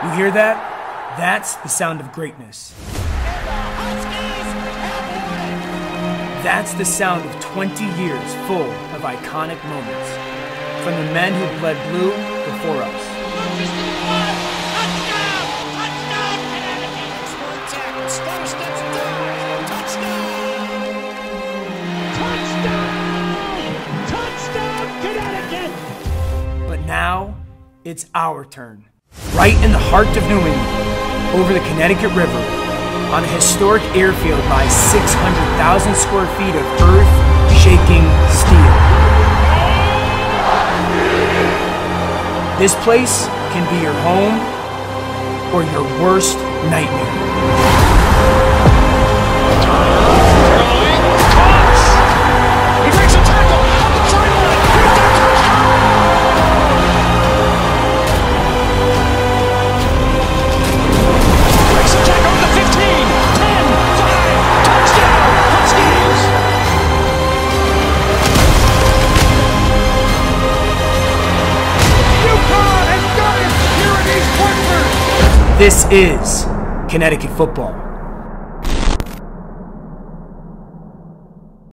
You hear that? That's the sound of greatness. That's the sound of 20 years full of iconic moments from the men who bled blue before us. But now, it's our turn. Right in the heart of New England, over the Connecticut River, on a historic airfield by 600,000 square feet of earth-shaking steel. This place can be your home or your worst nightmare. This is Connecticut football.